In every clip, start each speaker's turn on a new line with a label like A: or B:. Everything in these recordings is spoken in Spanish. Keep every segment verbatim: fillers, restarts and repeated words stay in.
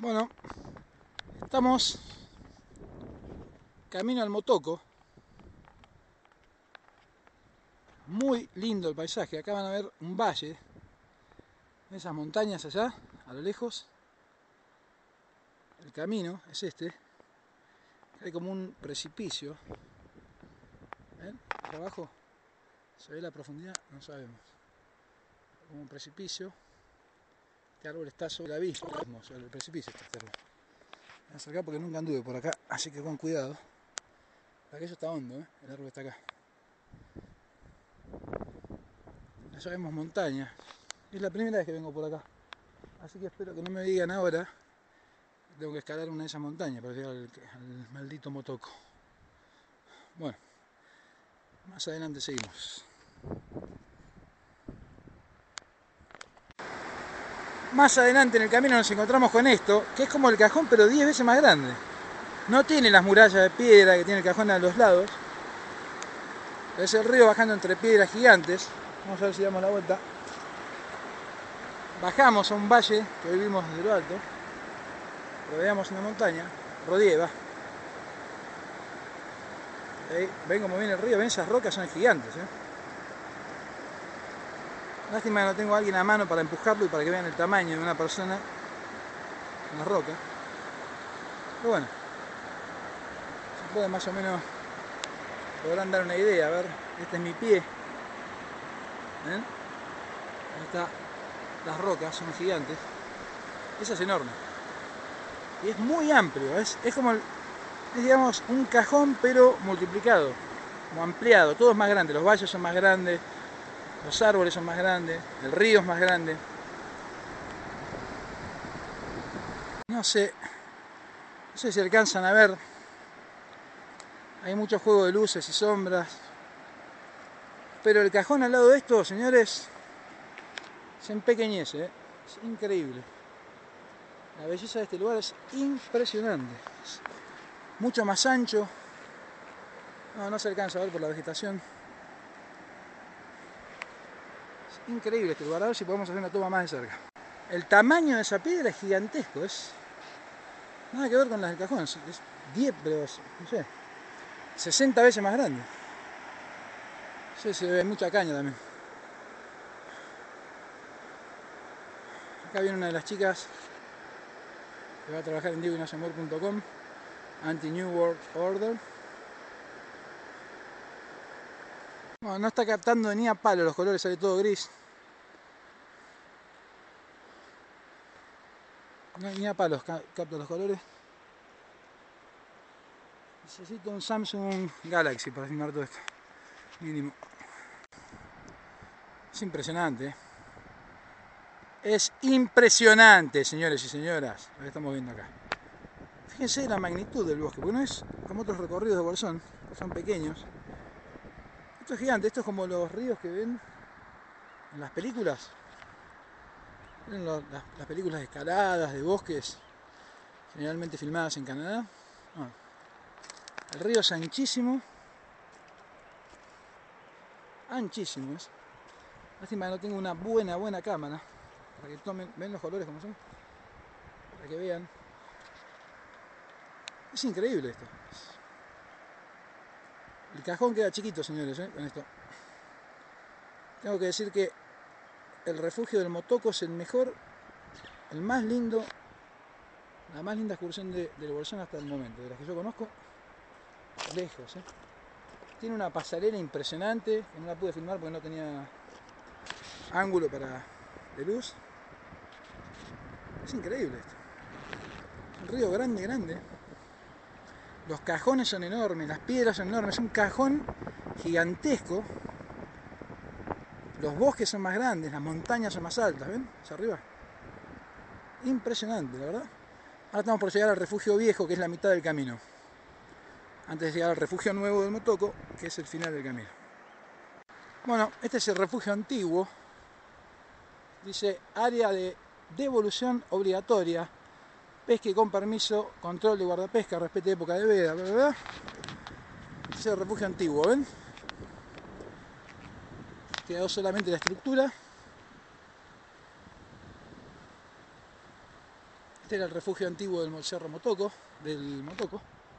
A: Bueno, estamos camino al Motoco. Muy lindo el paisaje. Acá van a ver un valle. Esas montañas allá, a lo lejos. El camino es este. Hay como un precipicio. ¿Ven? Acá abajo se ve la profundidad, no sabemos. Como un precipicio. Este árbol está sobre el abismo, sobre el precipicio está este árbol. Voy a acercar porque nunca anduve por acá, así que con cuidado. Aquello está hondo, ¿eh? El árbol está acá. Allá vemos montaña. Es la primera vez que vengo por acá. Así que espero que no me digan ahora que tengo que escalar una de esas montañas para llegar al, al maldito Motoco. Bueno, más adelante seguimos. Más adelante en el camino nos encontramos con esto, que es como el cajón pero diez veces más grande. No tiene las murallas de piedra que tiene el cajón a los lados. Es el río bajando entre piedras gigantes. Vamos a ver si damos la vuelta. Bajamos a un valle que hoy vimos desde lo alto. Rodeamos una montaña. Rodeé, va. Ahí, ven cómo viene el río. Ven, esas rocas son gigantes, ¿eh? Lástima que no tengo a alguien a mano para empujarlo y para que vean el tamaño de una persona en la roca. Pero bueno, se puede más o menos, podrán dar una idea. A ver, este es mi pie. ¿Ven? Ahí está, las rocas son gigantes. Esa es enorme. Y es muy amplio, es, es como, el, es digamos un cajón pero multiplicado, como ampliado, todo es más grande, los valles son más grandes, los árboles son más grandes, el río es más grande. No sé, no sé si alcanzan a ver, hay mucho juego de luces y sombras, pero el cajón al lado de esto, señores, se empequeñece, ¿eh? Es increíble. La belleza de este lugar es impresionante, es mucho más ancho. No, no se alcanza a ver por la vegetación. Es increíble este lugar, a ver si podemos hacer una toma más de cerca. El tamaño de esa piedra es gigantesco, es nada que ver con las del cajón, es diez, pero no sé, sesenta veces más grande. Sí, se ve mucha caña también. Acá viene una de las chicas que va a trabajar en diego ignacio amor punto com, Anti-New World Order. Bueno, no está captando ni a palo los colores, sale todo gris. No, ni a palos capta los colores. Necesito un Samsung Galaxy para filmar todo esto, mínimo. Es impresionante, ¿eh? Es impresionante, señores y señoras, lo que estamos viendo acá. Fíjense la magnitud del bosque, porque no es como otros recorridos de Bolsón, que son pequeños. Esto es gigante, esto es como los ríos que ven en las películas. ¿Ven las, las películas de escaladas, de bosques, generalmente filmadas en Canadá? Ah. El río es anchísimo. Anchísimo es. Lástima que no tengo una buena, buena cámara para que tomen, ven los colores como son, para que vean. Es increíble esto. El cajón queda chiquito, señores, ¿eh? Con esto. Tengo que decir que el refugio del Motoco es el mejor, el más lindo, la más linda excursión de, del Bolsón hasta el momento, de las que yo conozco, lejos, ¿eh? Tiene una pasarela impresionante, que no la pude filmar porque no tenía ángulo para, de luz. Es increíble esto. Un río grande, grande. Los cajones son enormes, las piedras son enormes, es un cajón gigantesco. Los bosques son más grandes, las montañas son más altas, ¿ven? Hacia arriba. Impresionante, la verdad. Ahora estamos por llegar al refugio viejo, que es la mitad del camino. Antes de llegar al refugio nuevo del Motoco, que es el final del camino. Bueno, este es el refugio antiguo. Dice, área de devolución obligatoria. Pesque con permiso, control de guardapesca, respete época de veda, bla, bla, bla. Este es el refugio antiguo, ¿ven? Quedó solamente la estructura. Este era el refugio antiguo del Cerro Motoco, del Motoco.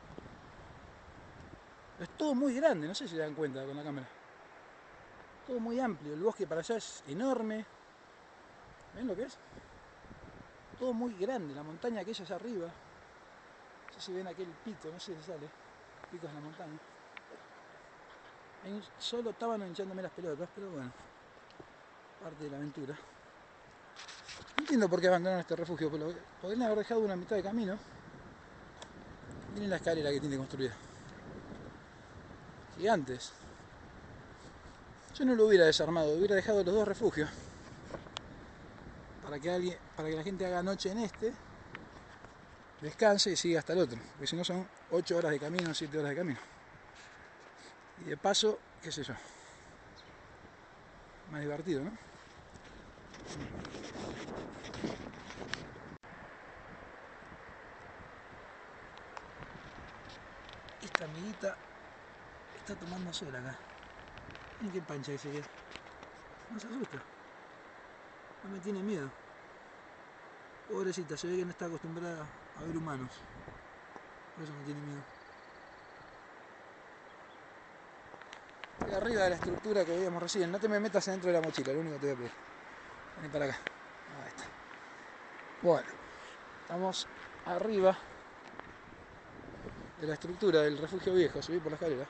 A: Es todo muy grande, no sé si se dan cuenta con la cámara. Todo muy amplio, el bosque para allá es enorme. ¿Ven lo que es? Todo muy grande, la montaña aquella allá arriba. No sé si ven aquel pico, no sé si sale. Picos de la montaña. Hay un solo tábano hinchándome las pelotas, pero bueno, parte de la aventura. No entiendo por qué abandonaron este refugio, pero podrían haber dejado una mitad de camino. Miren la escalera que tiene construida. Gigantes. Yo no lo hubiera desarmado, hubiera dejado los dos refugios. Para que alguien, para que la gente haga noche en este, descanse y siga hasta el otro. Porque si no son ocho horas de camino, siete horas de camino. Y de paso, qué sé yo. Más divertido, ¿no? Esta amiguita está tomando sol acá. Miren qué pancha que se queda. No se asusta. No me tiene miedo. Pobrecita, se ve que no está acostumbrada a ver humanos. Por eso no tiene miedo. Estoy arriba de la estructura que veíamos recién. No te me metas dentro de la mochila, lo único que te voy a pedir. Vení para acá. Ahí está. Bueno, estamos arriba de la estructura del refugio viejo. Subí por la escalera.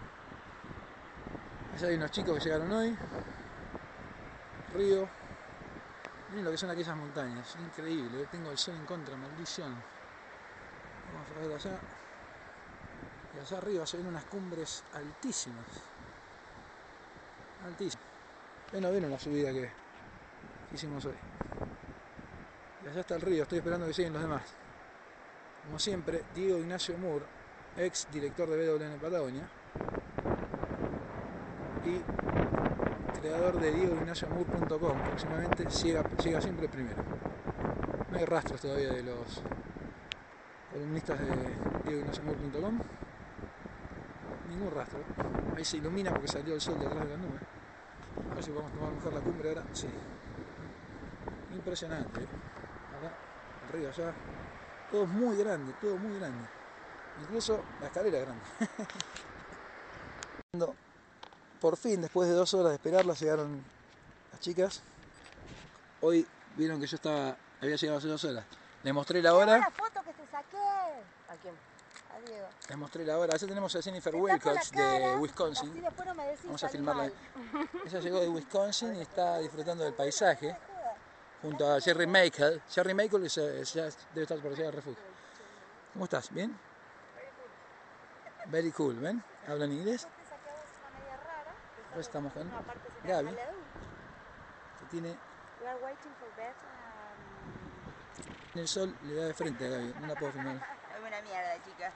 A: Allá hay unos chicos que llegaron hoy. Río. Miren lo que son aquellas montañas. Increíble. Tengo el sol en contra, maldición. Vamos a ver allá. Y allá arriba se ven unas cumbres altísimas. Altísimas. Bueno, vieron la subida que hicimos hoy. Y allá está el río. Estoy esperando que lleguen los demás. Como siempre, Diego Ignacio Moore, ex director de B W N Patagonia y creador de Diego Ignacio Moore punto com, próximamente llega, llega siempre primero. No hay rastros todavía de los columnistas de Diego Ignacio Moore punto com. Ningún rastro. Ahí se ilumina porque salió el sol de atrás de la nube. A ver si podemos tomar mejor la cumbre ahora. Sí. Impresionante. ¿eh? Acá, el río allá. Todo muy grande, todo muy grande. Incluso la escalera es grande. Por fin, después de dos horas de esperarla, llegaron las chicas. Hoy vieron que yo estaba, había llegado hace dos horas. Les mostré la hora.
B: la foto que te saqué. ¿A quién? A Diego.
A: Les mostré la hora. Allá tenemos a Jennifer
B: Te
A: Wilcox
B: tapo la cara,
A: de Wisconsin.
B: así después no me decís
A: Vamos a
B: salí
A: filmarla.
B: mal.
A: Ella llegó de Wisconsin y está disfrutando del paisaje junto a Jerry Michael. Jerry Michael es, es, ya debe estar por allá del refugio. ¿Cómo estás? ¿Bien? Very cool, ¿ven? ¿Hablan inglés? Ahora estamos con Gaby, que tiene... El sol le da de frente a Gaby, no la puedo filmar.
B: Es una mierda, chica.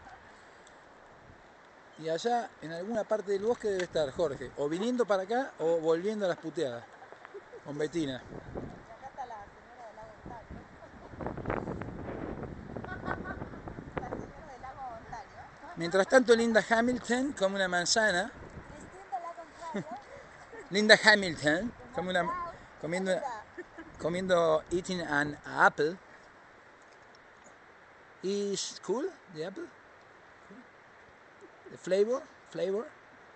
A: Y allá, en alguna parte del bosque debe estar Jorge, o viniendo para acá, o volviendo a las puteadas, con Betina.
B: Y acá está la señora del lago Ontario. La señora del lago Ontario.
A: Mientras tanto, Linda Hamilton come una manzana.
B: Vistiendo el lago Ontario.
A: Linda Hamilton come una, comiendo, comiendo, eating an apple. Is cool, the apple? The flavor, flavor.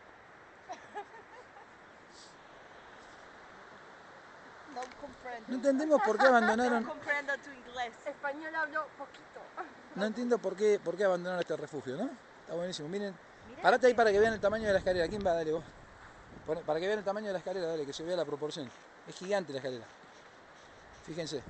B: No comprendo.
A: No entendemos por qué abandonaron.
B: No comprendo tu inglés. Español hablo poquito.
A: No entiendo por qué, por qué abandonaron este refugio, ¿no? Está buenísimo. Miren, parate ahí para que vean el tamaño de la escalera. ¿Quién va? Dale vos. Para que vean el tamaño de la escalera, dale, que se vea la proporción. Es gigante la escalera. Fíjense.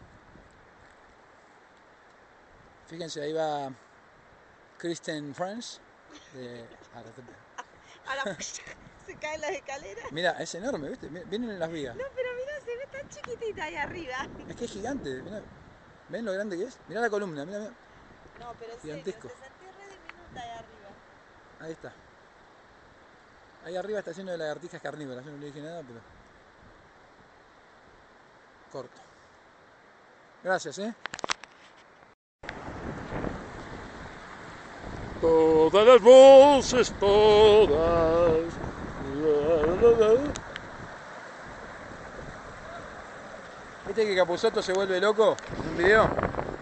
A: Fíjense, ahí va Kristen France. De...
B: Ahora se caen las escaleras.
A: Mira, es enorme, ¿viste? Vienen en las vigas.
B: No, pero mira, se ve tan chiquitita ahí arriba.
A: Es que es gigante. Mirá. ¿Ven lo grande que es? Mirá la columna, mirá, mirá.
B: No, pero
A: gigantesco.
B: Serio, se sentí re diminuta ahí arriba.
A: Ahí está. Ahí arriba está lleno de lagartijas carnívoras. Yo no le dije nada, pero... corto. Gracias, ¿eh? Todas las voces, todas. ¿Viste que Capusotto se vuelve loco en un video?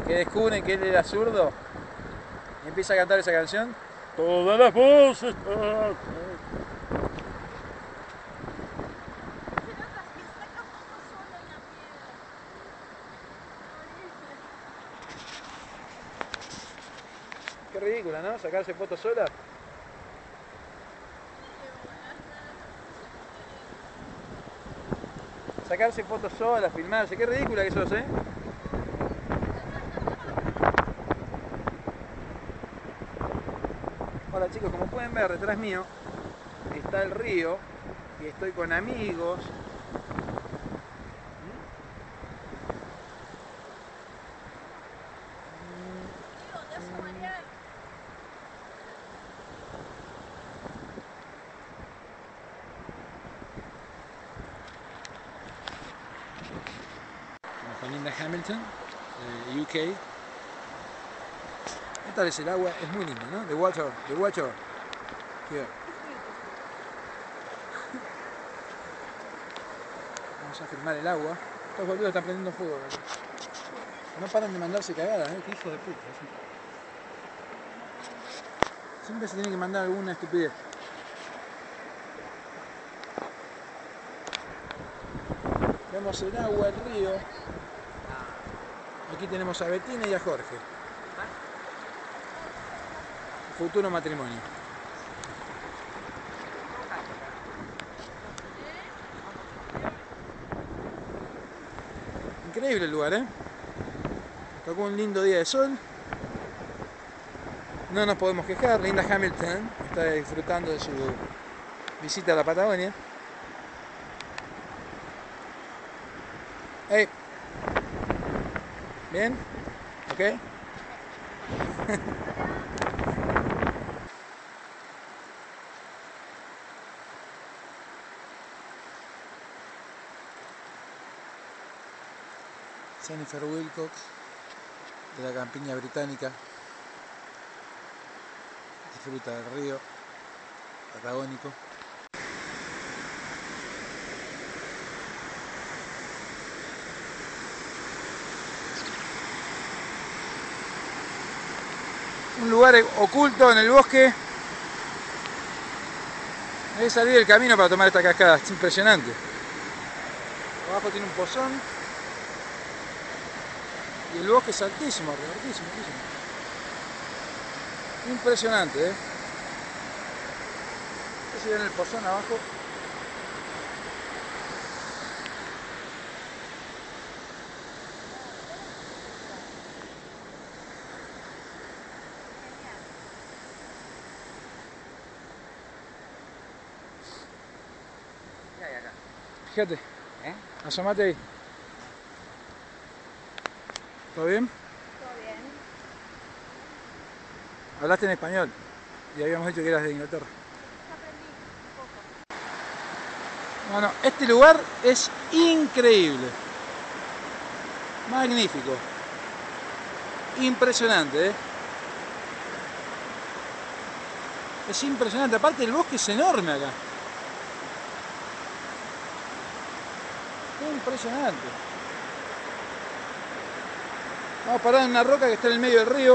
A: que descubren que él era zurdo y empieza a cantar esa canción.
C: Todas las voces.
A: Qué ridícula, ¿no? Sacarse fotos sola. Sacarse fotos sola, filmarse. Qué ridícula que sos, ¿eh? Hola chicos, como pueden ver detrás mío está el río y estoy con amigos. Con Linda Hamilton, de U K. ¿Qué tal es el agua? Es muy lindo, ¿no? The water, the water. Here. Vamos a filmar el agua. Estos boludos están prendiendo fuego, ¿verdad? No paran de mandarse cagadas, ¿eh? Qué hijo de puta. ¿Sí? Siempre se tiene que mandar alguna estupidez. Vemos el agua, el río. Aquí tenemos a Bettina y a Jorge. Futuro matrimonio. Increíble el lugar, ¿eh? Tocó un lindo día de sol. No nos podemos quejar. Linda Hamilton está disfrutando de su visita a la Patagonia. Hey. ¿Bien? ¿Ok? Jennifer Wilcox de la campiña británica disfruta del río patagónico. Un lugar oculto en el bosque. Hay que salir del camino para tomar esta cascada, es impresionante. Abajo tiene un pozón. Y el bosque es altísimo, altísimo, altísimo. Impresionante, ¿eh? Si ven el pozón abajo. Fíjate, ¿eh? Asomate ahí. ¿Todo bien?
B: Todo bien.
A: Hablaste en español y habíamos dicho que eras de Inglaterra.
B: Ya aprendí un poco.
A: Bueno, este lugar es increíble. Magnífico. Impresionante, ¿eh? Es impresionante. Aparte el bosque es enorme acá. Impresionante. Vamos a parar en una roca que está en el medio del río.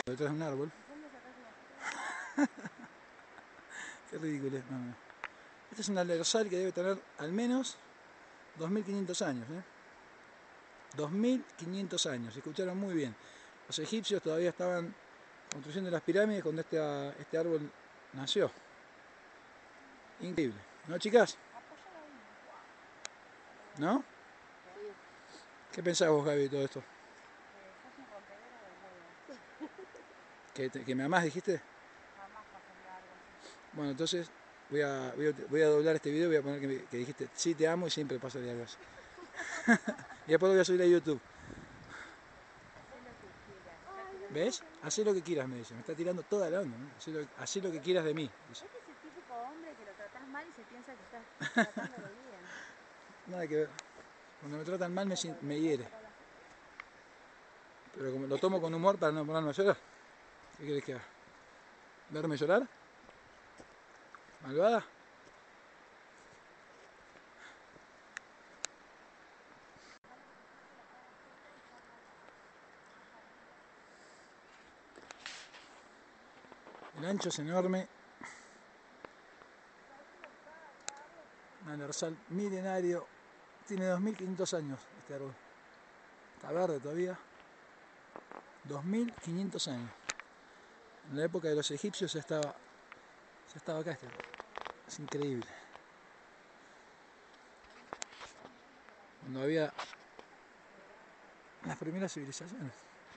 A: Detrás de un árbol. Qué ridículo. No, no. Este es un alersal que debe tener al menos dos mil quinientos años. ¿eh? dos mil quinientos años, escucharon muy bien. Los egipcios todavía estaban construyendo las pirámides cuando este, este árbol nació. Increíble. ¿No, chicas? ¿No? ¿Qué pensás vos, Gaby, de todo esto? ¿Que, te, que me amás, dijiste? Bueno, entonces voy a, voy a, voy a doblar este video y voy a poner que, me, que dijiste sí te amo y siempre pasa de algo así. Y después lo voy a subir a YouTube. ¿Ves? Hacé lo que quieras, me dice. Me está tirando toda la onda, ¿no? Hacé lo, hacé lo que quieras de mí. Dice.
B: Este es el típico hombre que lo tratás mal y se piensa que estás tratándolo bien.
A: Nada que ver. Cuando me tratan mal me, me hiere. Pero como lo tomo con humor para no ponerme a llorar. ¿Qué querés que haga? ¿Verme llorar? ¿Malvada? El ancho es enorme. Un alersal milenario. Tiene dos mil quinientos años este árbol. Está verde todavía. dos mil quinientos años. En la época de los egipcios ya estaba, ya estaba acá este árbol. Es increíble. Cuando había las primeras civilizaciones.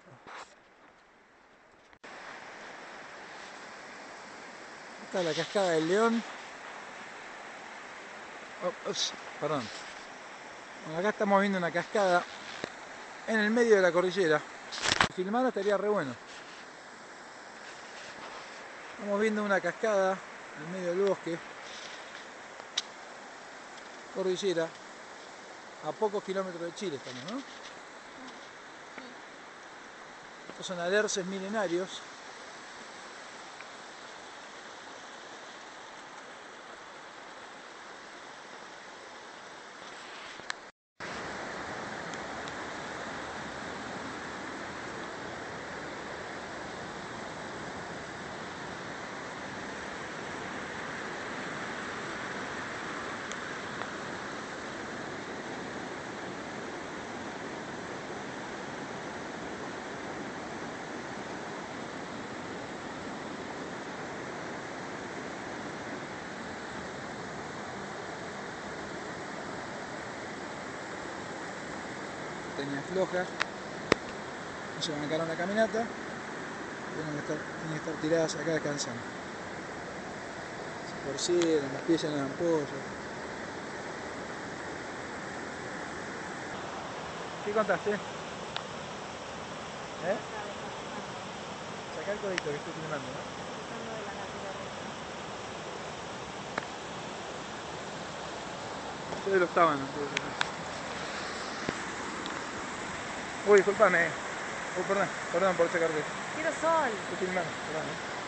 A: Esta es la cascada del León. Oh, ups, perdón. Bueno, acá estamos viendo una cascada en el medio de la cordillera. Si filmara estaría re bueno. Estamos viendo una cascada en el medio del bosque. Cordillera. A pocos kilómetros de Chile estamos, ¿no? Estos son alerces milenarios. Montañas flojas, no se bancaron la caminata, tienen que estar, tienen que estar tiradas acá descansando. Se torcieron, los pies en las ampollas. ¿Qué contaste? ¿Eh? Sacá el codito que estoy filmando, ¿no? Ustedes lo estaban. Uy, disculpame. Uy, perdón, perdón por sacarte.
B: Quiero sol.
A: Estoy filmando, perdón. ¿eh?